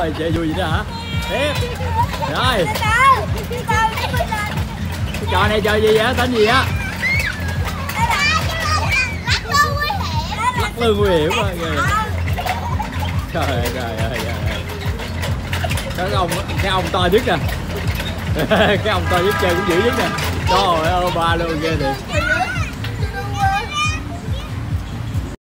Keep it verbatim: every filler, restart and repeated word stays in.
rồi, chơi vui vậy đó hả? Tiếp. Rồi. Cái trò này trò gì vậy? Tên gì á? Lắc lư nguy hiểm quá. Trời ơi, trời ơi, trời ơi. Cái ông, cái ông to nhất nè. Cái ông to nhất chơi cũng dữ nhất nè. Trời ơi, ba luôn ghê thiệt.